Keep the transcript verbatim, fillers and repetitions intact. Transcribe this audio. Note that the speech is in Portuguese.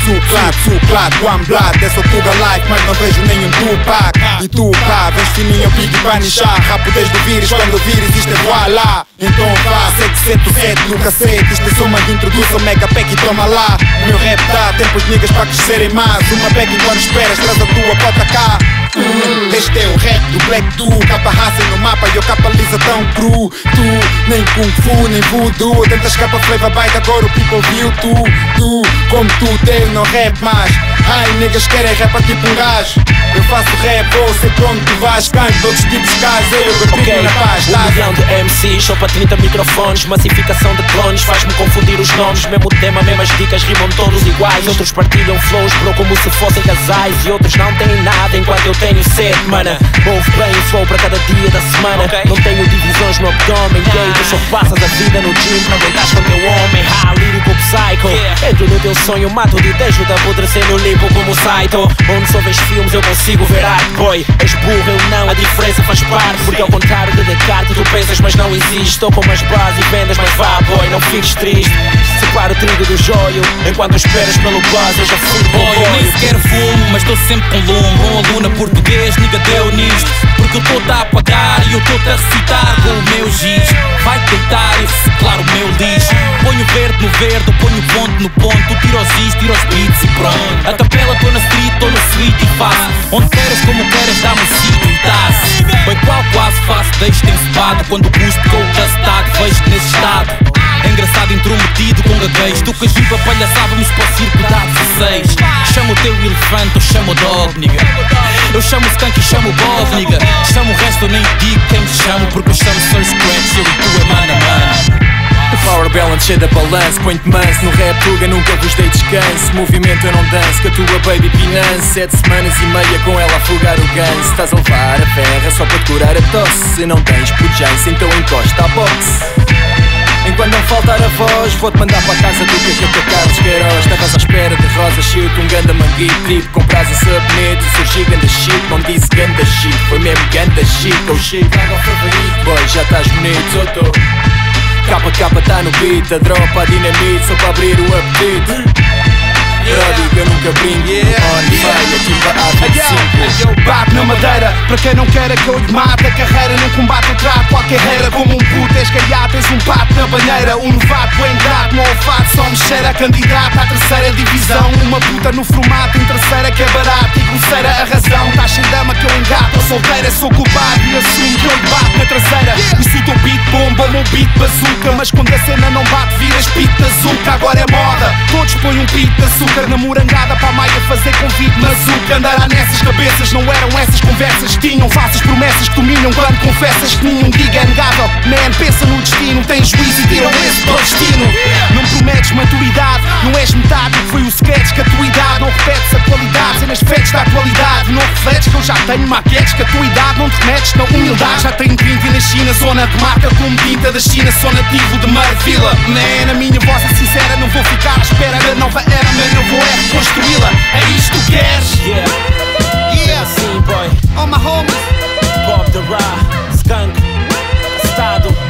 Suclado, suclado, one blood. É só Tuga Life, mas não vejo nenhum Tupac. E tu pá, vens fininho, pique para nichar. Rapo desde o vírus, quando vires isto é voilá. Então vá, sete sete sete no cacete. Isto é só uma introdução, mega pack e toma lá. O meu rap dá tempos niggas para crescerem mais. Uma back enquanto esperas, traz a tua bota cá. Hum, este é o rap do Black Tu. Capa raça no mapa e eu capaliza tão cru. Tu, nem Kung Fu, nem Voodoo. Tentas capa flavor bite, agora o people viu tu. Tu, como tu, teu não rap mais. Ai, niggas querem rap tipo um gajo. Eu faço rap, ou sei pra onde tu vais. Canto de outros tipos de casa, eu retribo okay. na paz. Um milhão de M Cs, só para trinta microfones. Massificação de clones, faz-me confundir os nomes. Mesmo tema, mesmas dicas, rimam todos iguais. Outros partilham flows, bro, como se fossem casais. E outros não têm nada, enquanto eu tenho sede, mana. Ouve bem o flow para cada dia da semana. okay. Não tenho divisões no abdômen, gay. Tu só passas a vida no gym, não aguentas com teu homem. Ha, lírico psycho yeah. Entro no teu sonho, mato-te e deixo-te apodrecer no limbo como o Saito. Onde só vês filmes eu consigo ver arte, boy. És burro, eu não, a diferença faz parte. Porque ao contrário de Descartes, tu pensas mas não existe. Estou com umas bases e vendas, mas vá, boy, não fiques triste. Separa o trigo do joio, enquanto esperas pelo buzz, eu já fui boy. Eu nem sequer fumo, mas estou sempre com lume. Bom aluno português, nigga deu nisto. Porque eu estou-te a apagar e eu estou-te a recitar com o meu giz. Vai-te deitar e reciclar o meu lixo. Ponho verde no verde, eu ponho ponto no ponto. Tu tira os is, tira os beats e pronto. A capela estou na street, estou no street e faço. Onde queres, como queres, dá-me um sítio e dá-se. Bem qual quase faço, deixo-te encebado. Quando cuspo com o castado, vejo-te nesse estado. É engraçado intrometido com gaguejo. Tu que ajuda palhaçávamos para o circo da dezesseis. Chama o teu elefante, eu chamo o dog, nigga. Eu chamo o skunk e chamo o boss, nigga. Chamo o resto, eu nem digo quem te chamo. Porque eu chamo só scratch, eu e tu é mano a mano. O power balance cheio da balança. Põe-te manso no rap Tuga, nunca vos dei descanso. Movimento eu não danço, que a tua baby pinance. Sete semanas e meia com ela a afogar o ganso. Estás a levar a ferra só para te curar a tosse. Se não tens pujança, então encosta a boxe. Enquanto não faltar a voz, vou-te mandar para a casa do que é que Carlos Queiroz. Estavas à espera de rosas, chute, um ganda manguito. Trip, compras um subnet, surgi ganda shit. Não disse ganda shit, foi mesmo ganda shit. Oh shit, água favorito. Boy, já estás bonito, eu tô. Capa, capa, tá no beat, a dropa, a dinamite, só para abrir o apetite. Brody, eu nunca brinco, yeah, on yeah. Fire, tipo a vinte e cinco. Eu bato na madeira, para quem não quer é que eu lhe mate. A carreira num combate eu trato qualquer reira. Como um puto, és caiato, tens um pato na banheira. Um novato é ingrato, no olfato só me cheira. Candidato à terceira divisão. Uma puta no formato, em terceira que é barato. E grosseira a razão, tá sem dama que eu engato. A solteira sou culpado e assumo que eu lhe bato na traseira. Isso do beat bomba, o meu beat bazuca. Mas quando a cena não bate, viras pito de azuca. Agora é moda, todos põem um pito de açúcar na morangada para a Maia fazer convite na Zuca. Andará nessas cabeças, não eram essas conversas. Tinham falsas promessas que dominam quando confessas que nenhum gig é negável. Man, pensa no destino, tem juízo e tiram esse para o destino. Não prometes maturidade, não és metade do que foi o sketch que a tua idade. Não repetes a qualidade, cenas feitas da atualidade. Não refletes que eu já tenho maquetes que a tua idade não te remetes na humildade. Já tenho trinta na China, zona de marca como tinta da China. Sou nativo de Marvila. Man, a minha voz é sincera, não vou ficar à espera da nova era, man, eu vou é reconstruí-la. É isto que tu queres? Yeah, yeah, assim, boy. All my homies. Bob the Ra, Skunk, Estado.